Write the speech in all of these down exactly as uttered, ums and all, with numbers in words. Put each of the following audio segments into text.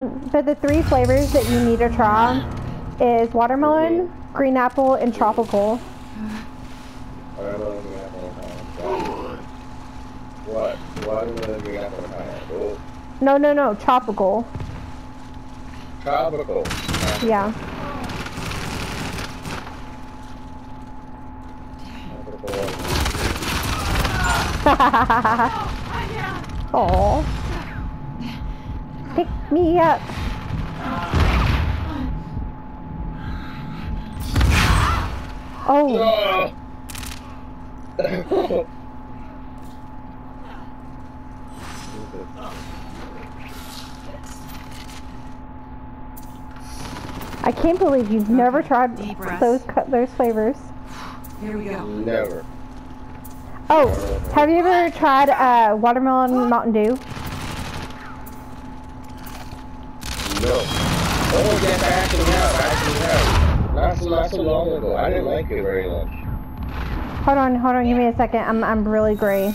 but the three flavors that you need to try is watermelon, mm-hmm. green apple, and tropical. Watermelon, green apple, and pineapple. What? Watermelon, green apple, and pineapple. No, no, no, tropical. Tropical. Yeah. Aww. Pick me up. Oh. I can't believe you've never tried those those flavors. Here we go. Never. Oh, have you ever tried uh, watermelon Mountain Dew? No. Oh, yes, I actually have. I actually have. Not so, not so long ago. I didn't like it very much. Hold on, hold on. Give me a second. I'm I'm really gray.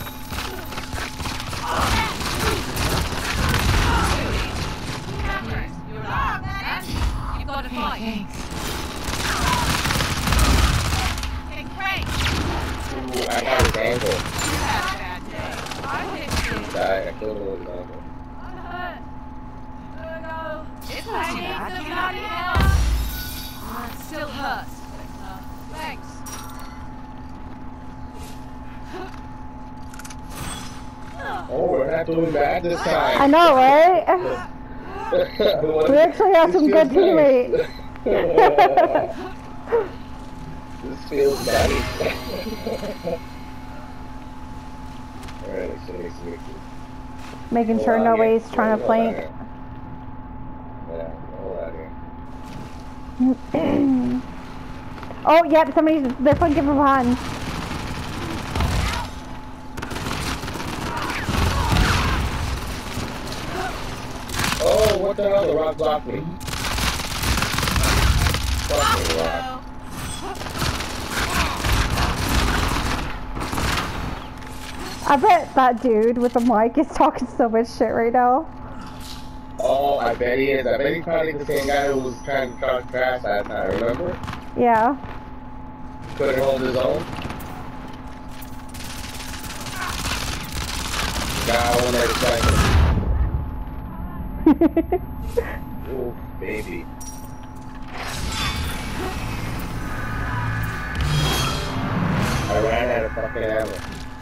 You've got to fight. I got his ankle. I, I killed him with his ankle. It's not too bad. Can I need help? Oh, it still hurts. Uh, thanks. Oh, we're not doing bad this time. I know, right? We actually have some good teammates. This feels nice. Alright, so it's Mickey. Making sure nobody's trying to flank. Yeah, hold out here. Oh, yep, somebody's, they're flanking from behind. Oh, what the hell? The rock blocked me. Fucking rock. I bet that dude with the mic is talking so much shit right now. Oh, I bet he is. I bet he's probably the same guy who was trying to talk fast last time, remember? Yeah. Couldn't hold his own. Guy on there trying to... Ooh, baby. I ran out of fucking ammo.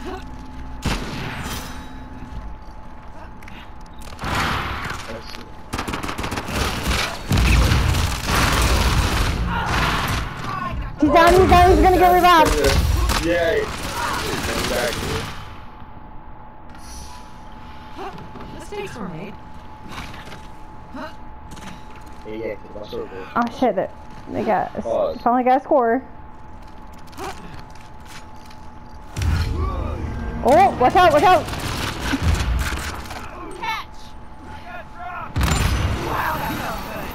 He's down, he's down, he's gonna get revived. Yay. Exactly. Mistakes were made. Yeah, yeah, that's so good. Oh shit, they, they got, Pause. finally got a score. Oh, watch out, watch out! Catch! I got dropped! Wow, that felt good.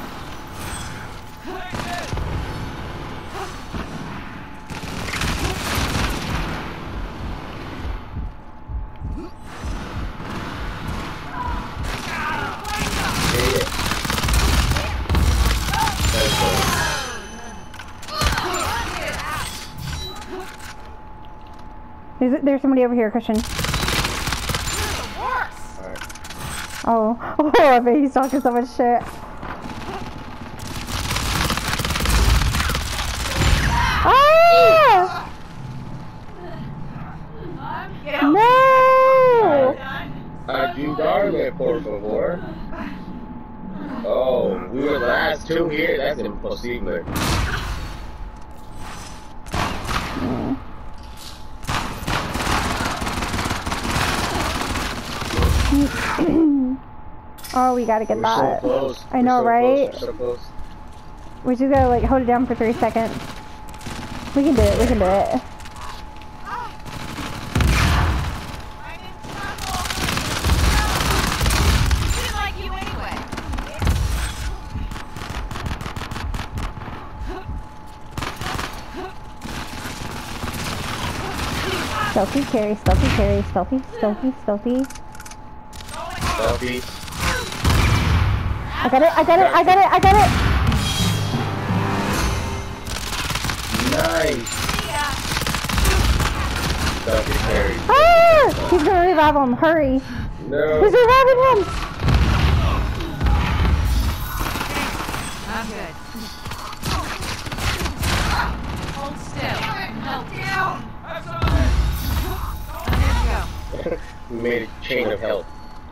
There's, there's somebody over here, Christian. Oh, oh, I bet he's talking so much shit. Ah! No! Ayudarme, por favor. Oh, we were the last two here? That's impossible. Oh, we gotta get We're that. So close. I know, so right? Close. So close. We just gotta like hold it down for three seconds. We can do it, we can do it. Like you anyway. Stealthy carry, stealthy carry, stealthy, stealthy, stealthy. Stealthy. I got it, I got it, I got it, I got it! Nice! Don't get carried. Ah! He's gonna revive him, hurry! No! He's reviving him! I'm good. Hold still. Help down. There you go. We made a chain of help.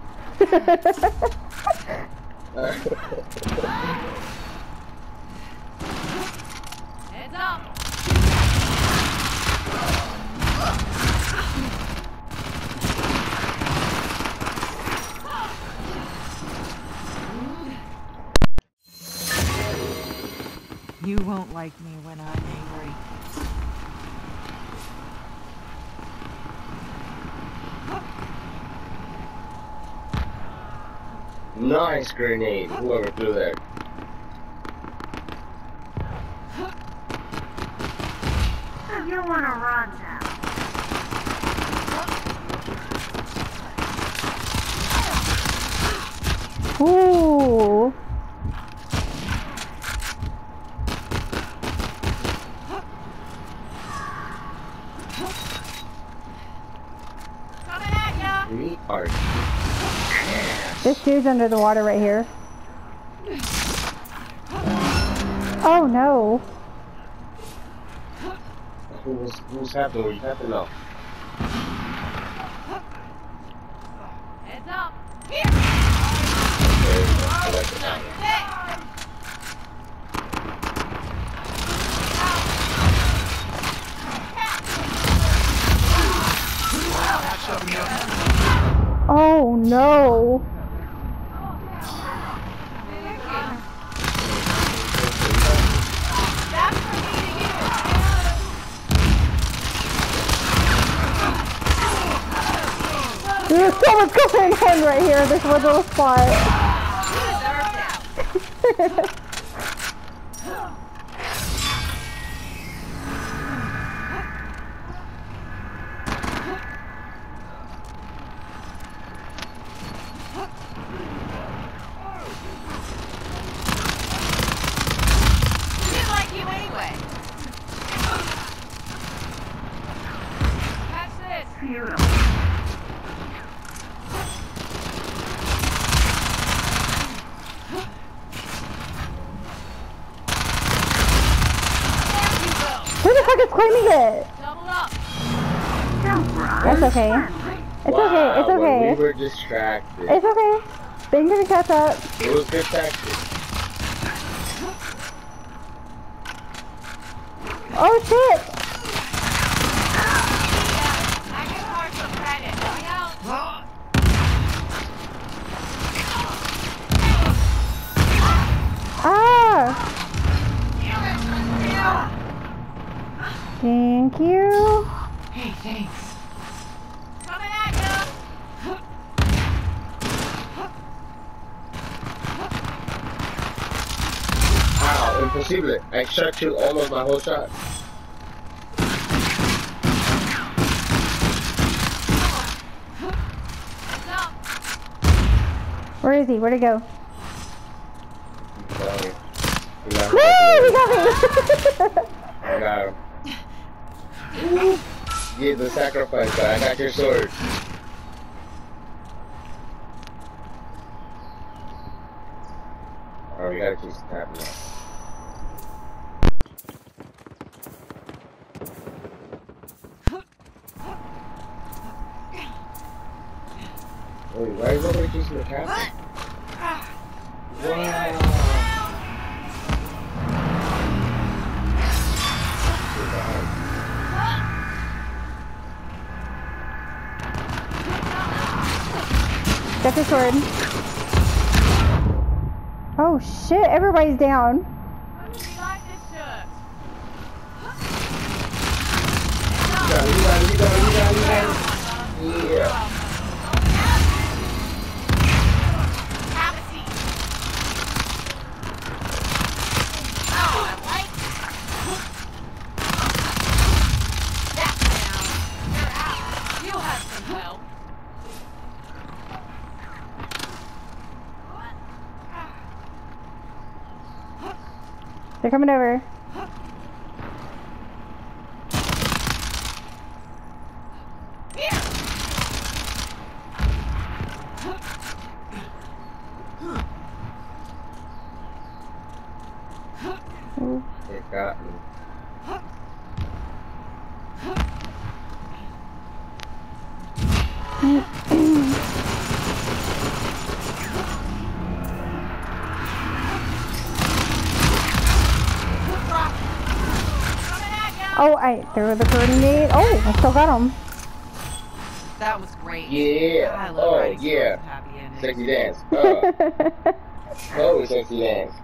Heads up. You won't like me when I'm angry. Nice grenade, whoever threw that. You wanna run now? Ooh! Coming at ya! We are. This dude's under the water right here. Oh no! Who's, who's happening? What happened now? Heads up. Here. There you go. I like it. Oh no! That's for me to you. There's so much going on right here, this little spot. You deserve that. Didn't like you anyway. Catch this. Beautiful. Who the fuck is claiming it? Double up. Don't run. That's okay. It's Wow, okay, it's when okay. we were distracted. It's okay. They're gonna catch up. It was good tactics. Oh shit! I give her some credit. Going out. Ah! Thank you. Hey, thanks. Coming at ya. Wow, impossible. I shot you almost my whole shot. Heads up. Where is he? Where'd he go? Sorry. We got No, him. he got me! I got him. Give the sacrifice, but I got your sword. Oh, we gotta keep tapping now. Wait, why is nobody using the captain? Wow. Got the sword. Oh shit, everybody's down. How do you like this shirt? You got it, you got it, you got it, you got it, you got it. Yeah. Have a seat. Oh, I like that now. You're out. You'll have some help. They're coming over. It got me. Oh, I threw the grenade. Oh, I still got him. That was great. Yeah. I love Oh, writing stories yeah. with happy endings. Sexy dance. Uh, totally sexy dance.